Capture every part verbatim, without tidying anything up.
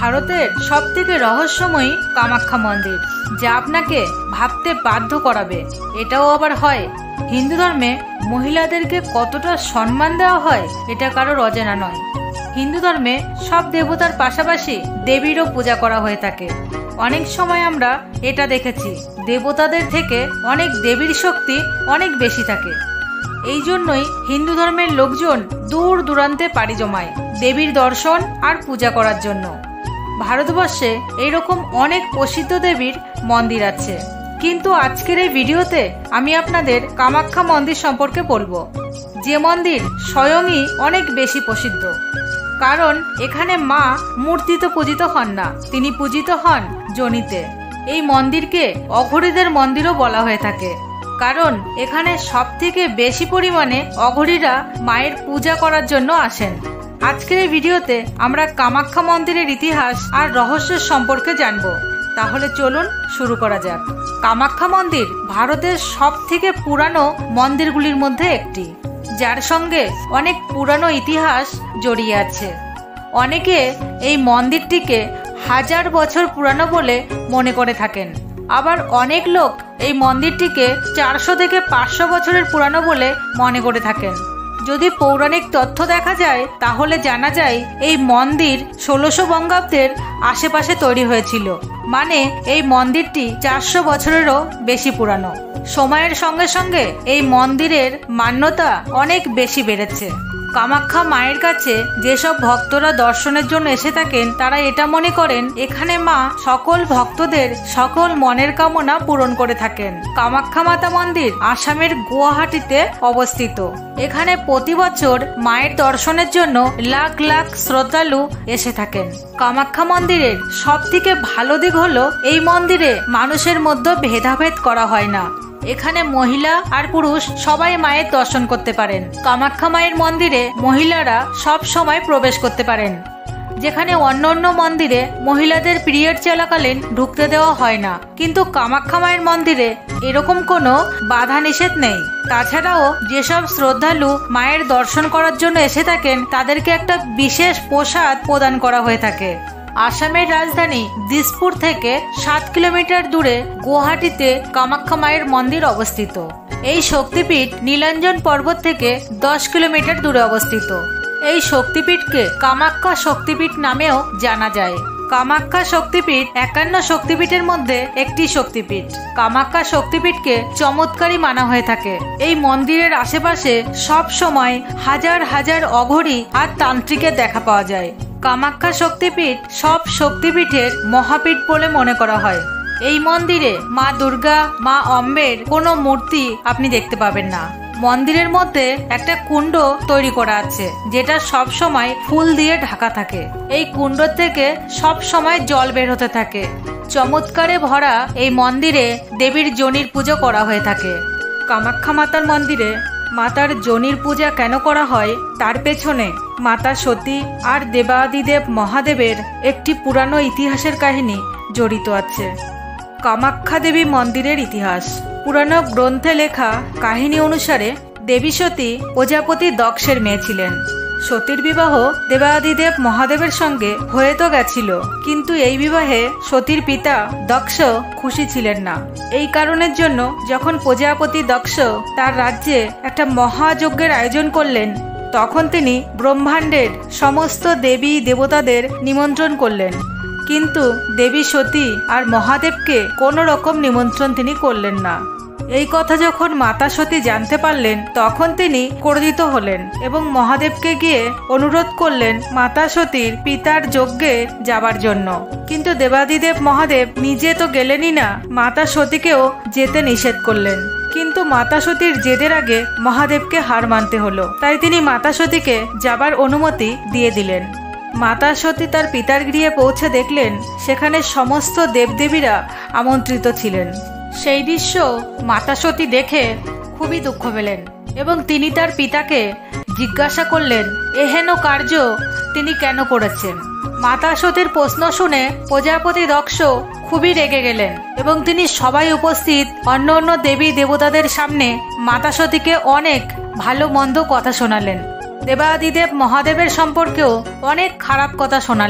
ভারতের সবথেকে রহস্যময়ী কামাখ্যা মন্দির, যা আপনাকে ভাবতে বাধ্য করাবে। এটাও আবার হয়। হিন্দু ধর্মে মহিলাদেরকে কতটা সম্মান দেওয়া হয় এটা কারোর অজানা নয়। হিন্দু ধর্মে সব দেবতার পাশাপাশি দেবীরও পূজা করা হয়ে থাকে। অনেক সময় আমরা এটা দেখেছি, দেবতাদের থেকে অনেক দেবীর শক্তি অনেক বেশি থাকে। এই জন্যই হিন্দু ধর্মের লোকজন দূর দূরান্তে পাড়ি জমায় দেবীর দর্শন আর পূজা করার জন্য। ভারতবর্ষে এইরকম অনেক প্রসিদ্ধ দেবীর মন্দির আছে, কিন্তু আজকের এই ভিডিওতে আমি আপনাদের কামাখ্যা মন্দির সম্পর্কে বলবো, যে মন্দির স্বয়ংই অনেক বেশি প্রসিদ্ধ। কারণ এখানে মা মূর্তিতে পূজিত হন না, তিনি পূজিত হন যোনিতে। এই মন্দিরকে অঘরীদের মন্দিরও বলা হয়ে থাকে, কারণ এখানে সব থেকে বেশি পরিমাণে অঘরীরা মায়ের পূজা করার জন্য আসেন। আজকের এই ভিডিওতে আমরা কামাখ্যা মন্দিরের ইতিহাস আর রহস্যের সম্পর্কে জানবো। তাহলে চলুন শুরু করা যাক। কামাখ্যা মন্দির ভারতের সব থেকে পুরানো মন্দিরগুলির মধ্যে একটি, যার সঙ্গে অনেক পুরানো ইতিহাস জড়িয়ে আছে। অনেকে এই মন্দিরটিকে হাজার বছর পুরানো বলে মনে করে থাকেন, আবার অনেক লোক এই মন্দিরটিকে চারশো থেকে পাঁচশো বছরের পুরানো বলে মনে করে থাকেন। যদি পৌরাণিক তথ্য দেখা যায় তাহলে জানা যায় এই মন্দির ষোলোশো বঙ্গাব্দের আশেপাশে তৈরি হয়েছিল, মানে এই মন্দিরটি চারশো বছরেরও বেশি পুরানো। সময়ের সঙ্গে সঙ্গে এই মন্দিরের মান্যতা অনেক বেশি বেড়েছে। কামাখ্যা মায়ের কাছে যেসব ভক্তরা দর্শনের জন্য এসে থাকেন তারা এটা মনে করেন এখানে মা সকল ভক্তদের সকল মনের কামনা পূরণ করে থাকেন। কামাখ্যা মাতা মন্দির আসামের গুয়াহাটিতে অবস্থিত। এখানে প্রতি বছর মায়ের দর্শনের জন্য লাখ লাখ শ্রদ্ধালু এসে থাকেন। কামাখ্যা মন্দিরের সব থেকে ভালো দিক হলো এই মন্দিরে মানুষের মধ্যে ভেদাভেদ করা হয় না। এখানে মহিলা আর পুরুষ সবাই মায়ের দর্শন করতে পারেন। কামাখ্যা মায়ের মন্দিরে মহিলারা সব সময় প্রবেশ করতে পারেন, যেখানে অন্য অন্য মন্দিরে মহিলাদের পিরিয়ড চলাকালীন ঢুকতে দেওয়া হয় না, কিন্তু কামাখ্যা মায়ের মন্দিরে এরকম কোনো বাধা নিষেধ নেই। তাছাড়াও যেসব শ্রদ্ধালু মায়ের দর্শন করার জন্য এসে থাকেন তাদেরকে একটা বিশেষ প্রসাদ প্রদান করা হয়ে থাকে। আসামের রাজধানী দিসপুর থেকে সাত কিলোমিটার দূরে গুয়াহাটিতে কামাখ্যা মায়ের মন্দির অবস্থিত। এই শক্তিপীঠ নীলাঞ্জন পর্বত থেকে দশ কিলোমিটার দূরে অবস্থিত। এই শক্তিপীঠকে কামাখ্যা শক্তিপীঠ নামেও জানা যায়। কামাখ্যা শক্তিপীঠ একান্ন শক্তিপীঠের মধ্যে একটি শক্তিপীঠ। কামাখ্যা শক্তিপীঠকে চমৎকারী মানা হয়ে থাকে। এই মন্দিরের আশেপাশে সব সময় হাজার হাজার অঘরী আর তান্ত্রিকের দেখা পাওয়া যায়। কামাখ্যা শক্তিপীঠ সব শক্তিপীঠের মহাপীঠ বলে মনে করা হয়। এই মন্দিরে মা দুর্গা, মা অম্বের কোনো মূর্তি আপনি দেখতে পাবেন না। মন্দিরের মধ্যে একটা কুণ্ড তৈরি করা আছে, যেটা সব সময় ফুল দিয়ে ঢাকা থাকে। এই কুণ্ড থেকে সব সময় জল বের হতে থাকে। চমৎকারে ভরা এই মন্দিরে দেবীর যোনির পুজো করা হয়ে থাকে। কামাখ্যা মাতার মন্দিরে মাতার যোনির পূজা কেন করা হয় তার পেছনে মাতা সতী আর দেবাদিদেব মহাদেবের একটি পুরানো ইতিহাসের কাহিনী জড়িত আছে। কামাখ্যা দেবী মন্দিরের ইতিহাস। পুরানো গ্রন্থে লেখা কাহিনী অনুসারে দেবী সতী প্রজাপতি দক্ষের মেয়ে ছিলেন। সতীর বিবাহ দেবাদিদেব মহাদেবের সঙ্গে হয়ে তো গেছিল, কিন্তু এই বিবাহে সতীর পিতা দক্ষ খুশি ছিলেন না। এই কারণের জন্য যখন প্রজাপতি দক্ষ তার রাজ্যে একটা মহাযজ্ঞের আয়োজন করলেন, তখন তিনি ব্রহ্মাণ্ডের সমস্ত দেবী দেবতাদের নিমন্ত্রণ করলেন, কিন্তু দেবী সতী আর মহাদেবকে কোনো রকম নিমন্ত্রণ তিনি করলেন না। এই কথা যখন মাতা সতী জানতে পারলেন তখন তিনি ক্রোধিত হলেন এবং মহাদেবকে গিয়ে অনুরোধ করলেন মাতা সতীর পিতার যজ্ঞে যাবার জন্য। কিন্তু দেবাদিদেব মহাদেব নিজে তো গেলেনই না, মাতা সতীকেও যেতে নিষেধ করলেন। কিন্তু মাতা সতীর জেদের আগে মহাদেবকে হার মানতে হলো, তাই তিনি মাতা সতীকে যাবার অনুমতি দিয়ে দিলেন। মাতা সতী তার পিতার গৃহে পৌঁছে দেখলেন সেখানে সমস্ত দেবদেবীরা আমন্ত্রিত ছিলেন। সেই দৃশ্য মাতা সতী দেখে খুবই দুঃখ পেলেন এবং তিনি তার পিতাকে জিজ্ঞাসা করলেন এহেন কার্য তিনি কেন করেছেন। মাতা সতীর প্রশ্ন শুনে প্রজাপতি দক্ষ খুবই রেগে গেলেন এবং তিনি সবাই উপস্থিত অন্য অন্য দেবী দেবতাদের সামনে মাতা সতীকে অনেক ভালো মন্দ কথা শোনালেন। দেবাদিদেব মহাদেবের সম্পর্কেও অনেক খারাপ কথা শোনালেন।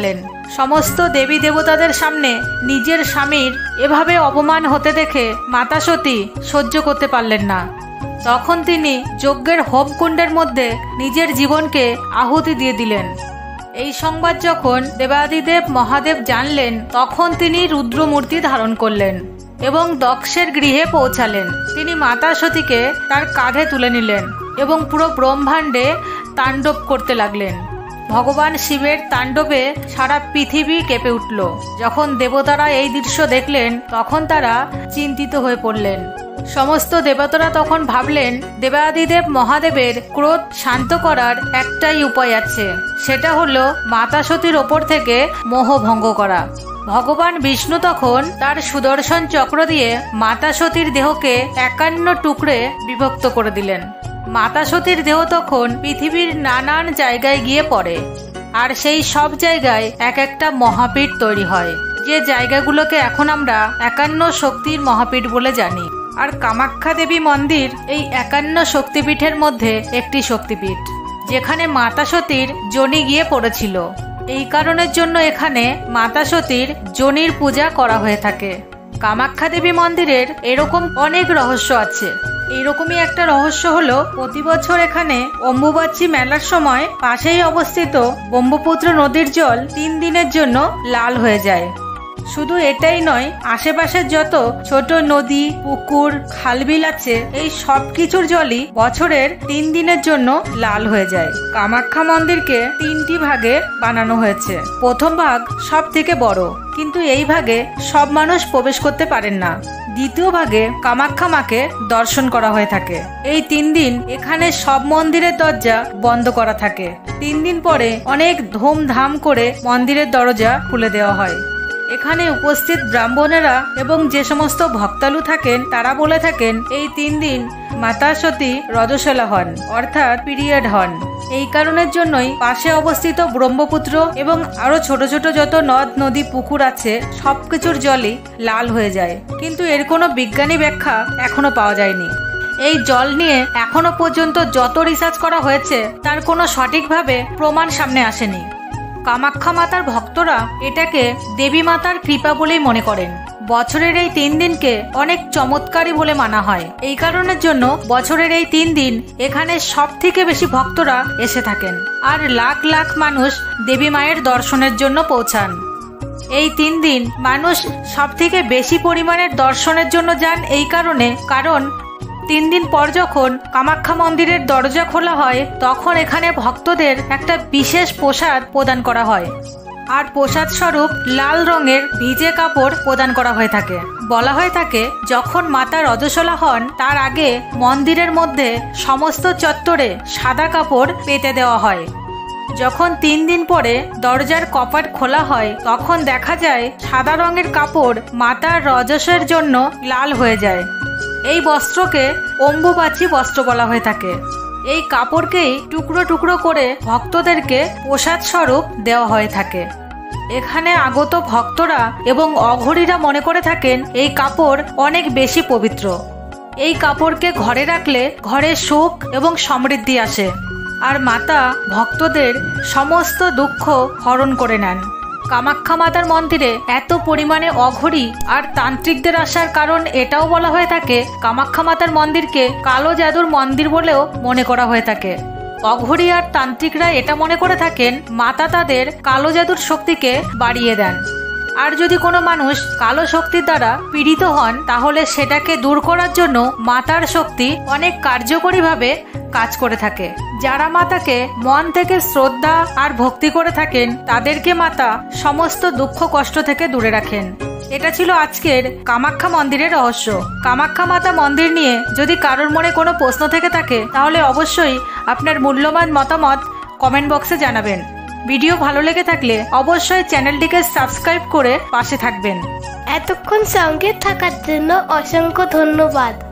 সমস্ত দেবী দেবতাদের সামনে নিজের স্বামীর এভাবে অপমান হতে দেখে মাতা সতী সহ্য করতে পারলেন না। তখন তিনি যজ্ঞের হোমকুণ্ডের মধ্যে নিজের জীবনকে আহুতি দিয়ে দিলেন। এই সংবাদ যখন দেবাদিদেব মহাদেব জানলেন, তখন তিনি রুদ্রমূর্তি ধারণ করলেন এবং দক্ষের গৃহে পৌঁছালেন। তিনি মাতা সতীকে তার কাঁধে তুলে নিলেন এবং পুরো ব্রহ্মাণ্ডে তাণ্ডব করতে লাগলেন। ভগবান শিবের তাণ্ডবে সারা পৃথিবী কেঁপে উঠল। যখন দেবতারা এই দৃশ্য দেখলেন, তখন তারা চিন্তিত হয়ে পড়লেন। সমস্ত দেবতারা তখন ভাবলেন, দেবাদিদেব মহাদেবের ক্রোধ শান্ত করার একটাই উপায় আছে, সেটা হলো মাতা সতীর ওপর থেকে মোহ ভঙ্গ করা। ভগবান বিষ্ণু তখন তার সুদর্শন চক্র দিয়ে মাতা সতীর দেহকে একান্ন টুকরে বিভক্ত করে দিলেন। মাতা সতীর দেহ তখন পৃথিবীর নানান জায়গায় গিয়ে পড়ে, আর সেই সব জায়গায় এক একটা মহাপীঠ তৈরি হয়, যে জায়গাগুলোকে এখন আমরা একান্ন শক্তির মহাপীঠ বলে জানি। আর কামাখ্যা দেবী মন্দির এই একান্ন শক্তিপীঠের মধ্যে একটি শক্তিপীঠ, যেখানে মাতা সতীর যোনি গিয়ে পড়েছিল। এই কারণের জন্য এখানে মাতা সতীর যোনির পূজা করা হয়ে থাকে। কামাখ্যা দেবী মন্দিরের এরকম অনেক রহস্য আছে। এইরকমই একটা রহস্য হলো, প্রতি বছর এখানে অম্বুবাচী মেলার সময় পাশেই অবস্থিত ব্রহ্মপুত্র নদীর জল তিন দিনের জন্য লাল হয়ে যায়। শুধু এটাই নয়, আশেপাশের যত ছোট নদী, পুকুর, খালবিল আছে, এই সব কিছুর জলই বছরের তিন দিনের জন্য লাল হয়ে যায়। কামাখ্যা মন্দিরকে তিনটি ভাগে বানানো হয়েছে। প্রথম ভাগ সব থেকে বড়, কিন্তু এই ভাগে সব মানুষ প্রবেশ করতে পারেন না। দ্বিতীয় ভাগে কামাখ্যা মাকে দর্শন করা হয়ে থাকে। এই তিন দিন এখানে সব মন্দিরের দরজা বন্ধ করা থাকে। তিন দিন পরে অনেক ধুমধাম করে মন্দিরের দরজা খুলে দেওয়া হয়। এখানে উপস্থিত ব্রাহ্মণেরা এবং যে সমস্ত ভক্তালু থাকেন, তারা বলে থাকেন এই তিন দিন মাতা সতী রজস্বলা হন, অর্থাৎ পিরিয়ড হন। এই কারণের জন্যই পাশে অবস্থিত ব্রহ্মপুত্র এবং আরো ছোট ছোট যত নদ নদী পুকুর আছে, সবকিছুর জলই লাল হয়ে যায়। কিন্তু এর কোনো বিজ্ঞানী ব্যাখ্যা এখনো পাওয়া যায়নি। এই জল নিয়ে এখনো পর্যন্ত যত রিসার্চ করা হয়েছে, তার কোনো সঠিকভাবে প্রমাণ সামনে আসেনি। কামাখ্যা মাতার ভক্তরা এটাকে দেবী মাতার কৃপা বলেই মনে করেন। বছরের এই তিন দিনকে অনেক চমৎকারী বলে মানা হয়। এই কারণের জন্য বছরের এই তিন দিন এখানে সব থেকে বেশি ভক্তরা এসে থাকেন, আর লাখ লাখ মানুষ দেবী মায়ের দর্শনের জন্য পৌঁছান। এই তিন দিন মানুষ সব থেকে বেশি পরিমাণের দর্শনের জন্য যান এই কারণে, কারণ তিন দিন পর যখন কামাখ্যা মন্দিরের দরজা খোলা হয়, তখন এখানে ভক্তদের একটা বিশেষ প্রসাদ প্রদান করা হয়, আর প্রসাদ স্বরূপ লাল রঙের ভিজে কাপড় প্রদান করা হয়ে থাকে। বলা হয়ে থাকে, যখন মাতা রজস্বলা হন তার আগে মন্দিরের মধ্যে সমস্ত চত্বরে সাদা কাপড় পেতে দেওয়া হয়। যখন তিন দিন পরে দরজার কপাট খোলা হয়, তখন দেখা যায় সাদা রঙের কাপড় মাতার রজসের জন্য লাল হয়ে যায়। এই বস্ত্রকে অম্বুবাচী বস্ত্র বলা হয়ে থাকে। এই কাপড়কেই টুকরো টুকরো করে ভক্তদেরকে প্রসাদ স্বরূপ দেওয়া হয়ে থাকে। এখানে আগত ভক্তরা এবং অঘরীরা মনে করে থাকেন এই কাপড় অনেক বেশি পবিত্র। এই কাপড়কে ঘরে রাখলে ঘরে সুখ এবং সমৃদ্ধি আসে, আর মাতা ভক্তদের সমস্ত দুঃখ হরণ করে নেন। কামাখ্যা মাতার মন্দিরে এত পরিমাণে অঘরী আর তান্ত্রিকদের আসার কারণ এটাও বলা হয়ে থাকে, কামাখ্যা মাতার মন্দিরকে কালো জাদুর মন্দির বলেও মনে করা হয়ে থাকে। অঘরী আর তান্ত্রিকরা এটা মনে করে থাকেন মাতা তাদের কালো জাদুর শক্তিকে বাড়িয়ে দেন, আর যদি কোনো মানুষ কালো শক্তির দ্বারা পীড়িত হন, তাহলে সেটাকে দূর করার জন্য মাতার শক্তি অনেক কার্যকরীভাবে কাজ করে থাকে। যারা মাতাকে মন থেকে শ্রদ্ধা আর ভক্তি করে থাকেন, তাদেরকে মাতা সমস্ত দুঃখ কষ্ট থেকে দূরে রাখেন। এটা ছিল আজকের কামাখ্যা মন্দিরের রহস্য। কামাখ্যা মাতা মন্দির নিয়ে যদি কারোর মনে কোনো প্রশ্ন থেকে থাকে, তাহলে অবশ্যই আপনার মূল্যবান মতামত কমেন্ট বক্সে জানাবেন। ভিডিও ভালো লেগে থাকলে অবশ্যই চ্যানেলটিকে সাবস্ক্রাইব করে পাশে থাকবেন। এতক্ষণ সঙ্গে থাকার জন্য অসংখ্য ধন্যবাদ।